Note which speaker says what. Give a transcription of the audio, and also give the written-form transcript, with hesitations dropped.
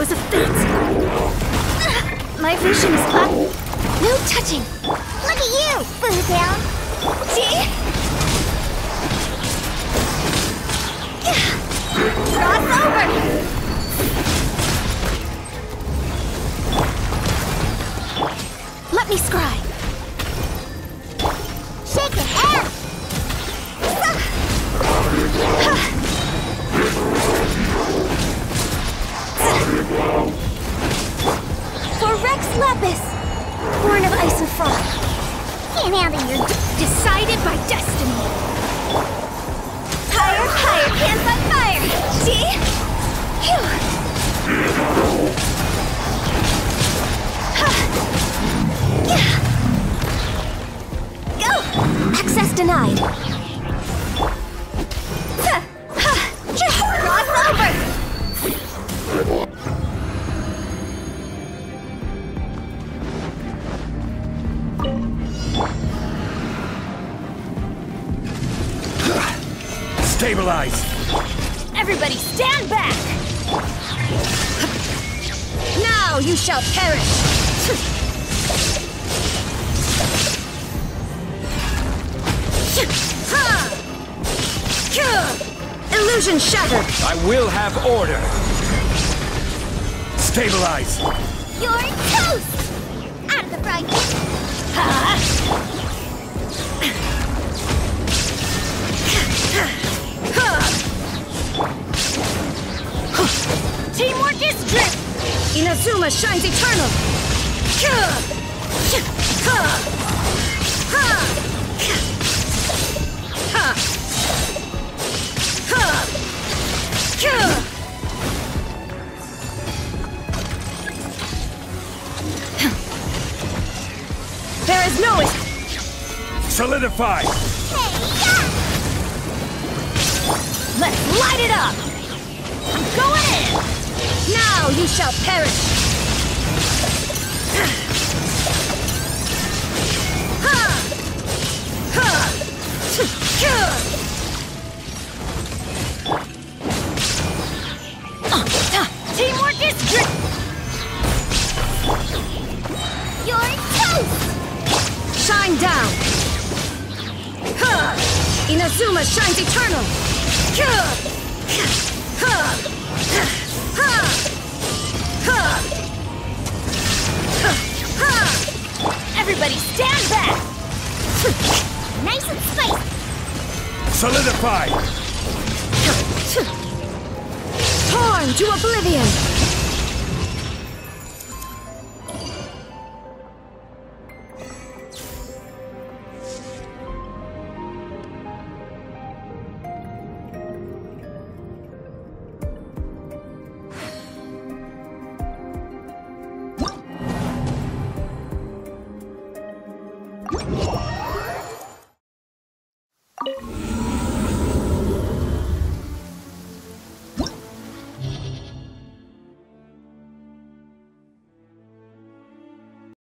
Speaker 1: throes of fate. My vision is up. No touching.
Speaker 2: Look at you, Boo Down.
Speaker 1: See? Cross over! Let me scry.
Speaker 2: Shake it out.
Speaker 1: For Rex Lapis, born of ice and frost.
Speaker 2: Can't handle your
Speaker 1: Decided by destiny. Higher, higher, pants on fire! See? Phew! Go! Access denied. Cross over!
Speaker 3: Stabilize!
Speaker 1: Everybody stand back! Now you shall perish! Illusion shattered!
Speaker 3: I will have order! Stabilize!
Speaker 2: You're toast! Out of the frying pan.
Speaker 1: Teamwork is drip! Inazuma shines eternal! There is no
Speaker 3: Solidify!
Speaker 1: Let's light it up! I'm going in! Now you shall perish! Teamwork is drip!
Speaker 2: You're toast!
Speaker 1: Shine down! Inazuma shines eternal! Everybody stand back!
Speaker 2: Nice and spicy!
Speaker 3: Solidify!
Speaker 1: Torn to oblivion!